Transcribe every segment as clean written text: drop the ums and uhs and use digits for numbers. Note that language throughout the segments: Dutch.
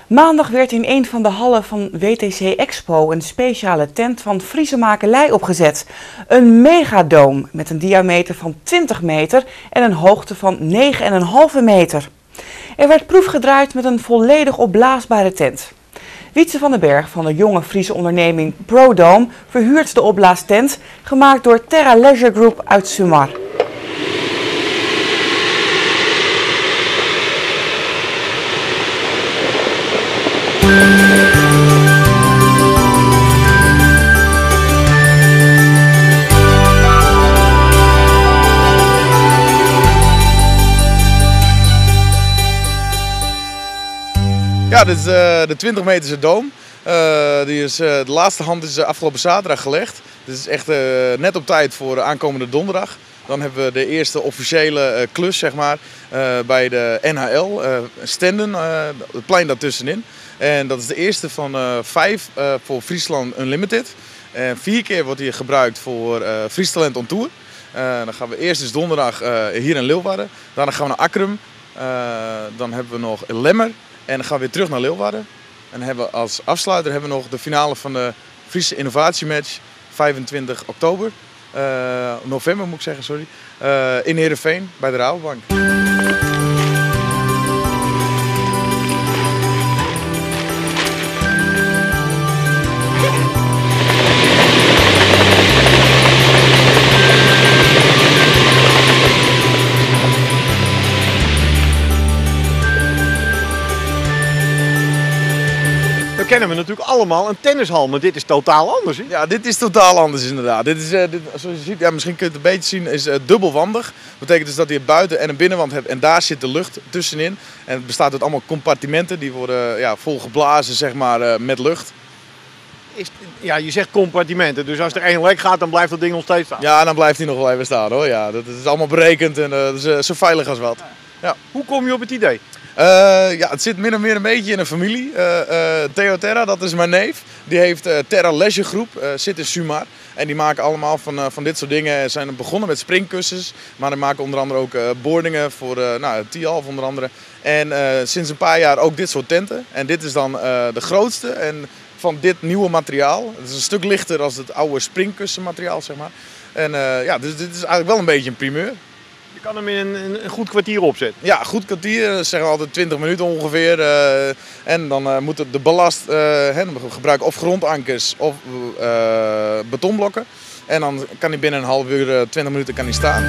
Maandag werd in een van de hallen van WTC Expo een speciale tent van Friese makelij opgezet. Een megadoom met een diameter van 20 meter en een hoogte van 9,5 meter. Er werd proef gedraaid met een volledig opblaasbare tent. Wietse van den Berg van de jonge Friese onderneming ProDome verhuurt de opblaastent, gemaakt door Terra Leisure Group uit Sumar. Ja, dit is de 20 meterse doom. De laatste hand is afgelopen zaterdag gelegd. Dit is echt net op tijd voor aankomende donderdag. Dan hebben we de eerste officiële klus, zeg maar, bij de NHL, Stenden, het plein daartussenin. En dat is de eerste van 5 voor Friesland Unlimited. 4 keer wordt hij gebruikt voor Fries Talent on Tour. Dan gaan we eerst dus donderdag hier in Leeuwarden. Daarna gaan we naar Akkerum. Dan hebben we nog Lemmer. En dan gaan we weer terug naar Leeuwarden. En dan hebben we als afsluiter nog de finale van de Friese Innovatiematch 25 oktober. November moet ik zeggen, sorry. In Heerenveen bij de Rabobank. Dan kennen we natuurlijk allemaal een tennishal, maar dit is totaal anders. Hè? Ja, dit is totaal anders inderdaad. Dit is, zoals je ziet, ja, misschien kun je het een beetje zien, is dubbelwandig. Dat betekent dus dat je een buiten- en een binnenwand hebt en daar zit de lucht tussenin. En het bestaat uit allemaal compartimenten, die worden vol geblazen, zeg maar, met lucht. Ja, je zegt compartimenten, dus als er één lek gaat, dan blijft dat ding nog steeds staan. Ja, dan blijft hij nog wel even staan hoor. Ja, dat is allemaal berekend en dat is zo veilig als wat. Ja. Hoe kom je op het idee? Ja, het zit min of meer een beetje in een familie. Theo Terra, dat is mijn neef. Die heeft Terra Leisure Group, zit in Sumar. En die maken allemaal van dit soort dingen. Ze zijn begonnen met springkussens, maar die maken onder andere ook boardingen voor T-Half onder andere. En sinds een paar jaar ook dit soort tenten. En dit is dan de grootste en van dit nieuwe materiaal. Het is een stuk lichter dan het oude springkussenmateriaal, zeg maar. En ja, dus dit is eigenlijk wel een beetje een primeur. Je kan hem in een goed kwartier opzetten. Ja, goed kwartier, zeggen we altijd 20 minuten ongeveer. En dan moet de ballast, we gebruiken of grondankers of betonblokken. En dan kan hij binnen een half uur, 20 minuten kan hij staan.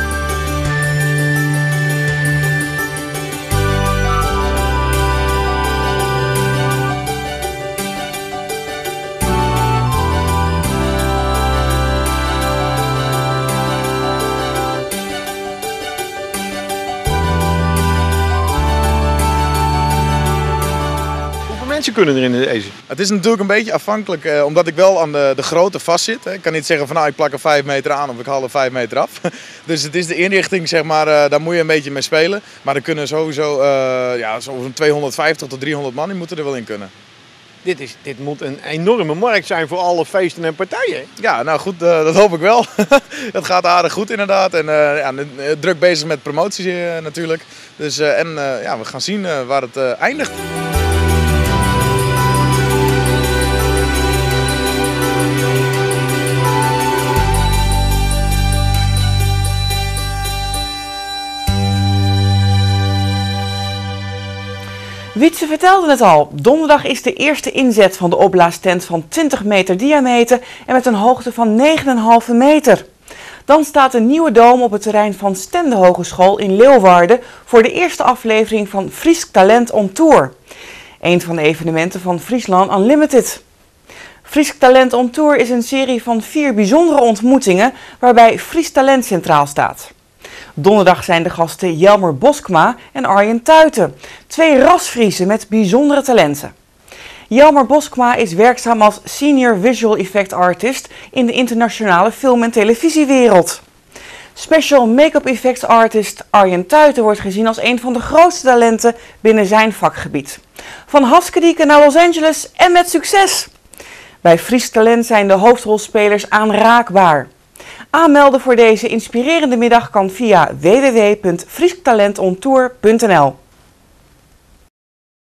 Mensen kunnen erin deze. Het is natuurlijk een beetje afhankelijk, omdat ik wel aan de grootte vast zit. Ik kan niet zeggen van nou ik plak er 5 meter aan of ik haal er 5 meter af. Dus het is de inrichting, zeg maar, daar moet je een beetje mee spelen. Maar er kunnen sowieso zo'n 250 tot 300 man, die moeten er wel in kunnen. Dit moet een enorme markt zijn voor alle feesten en partijen. Ja, nou goed, dat hoop ik wel. Het gaat aardig goed inderdaad. En druk bezig met promotie natuurlijk. Dus, we gaan zien waar het eindigt. Wietse vertelde het al, donderdag is de eerste inzet van de opblaastent van 20 meter diameter en met een hoogte van 9,5 meter. Dan staat een nieuwe doom op het terrein van Stenden Hogeschool in Leeuwarden voor de eerste aflevering van Fries Talent on Tour. Een van de evenementen van Friesland Unlimited. Fries Talent on Tour is een serie van 4 bijzondere ontmoetingen waarbij Fries Talent centraal staat. Donderdag zijn de gasten Jelmer Boskma en Arjen Tuiten, 2 rasfriezen met bijzondere talenten. Jelmer Boskma is werkzaam als Senior Visual Effect Artist in de internationale film- en televisiewereld. Special Make-up Effects Artist Arjen Tuiten wordt gezien als een van de grootste talenten binnen zijn vakgebied. Van Haskedieke naar Los Angeles en met succes! Bij Fries Talent zijn de hoofdrolspelers aanraakbaar. Aanmelden voor deze inspirerende middag kan via www.friestalentontour.nl.